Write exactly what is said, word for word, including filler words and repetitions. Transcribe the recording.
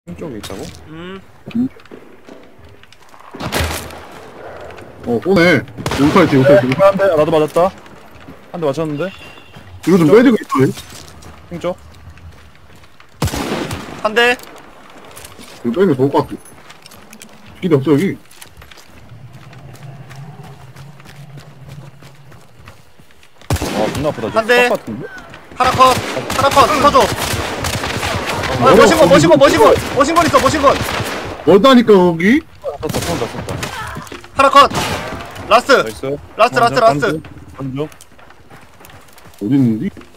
쪽에 있다고? 음. 어 쏘네. 용팔지 용팔지. 한 대, 나도 맞았다. 한 대 맞췄는데? 이거 좀 빼주고 있어. 핑쪽? 한 대. 이거 빼는 게 좋을 것 같아. 길이 없어 여기. 아, 존나 아프다. 한 대. 저 같은데? 하나 컷. 하나 컷. 터줘. 아, 멀어. 머신건, 머신건, 머신건. 머신건 있어, 머신건. 멀다니까 여기. 쏜다, 쏜다, 쏜다. 하나 컷. 라스트. 나이스. 라스트, 라스트, 라스트. 한쪽. 어디 있는지?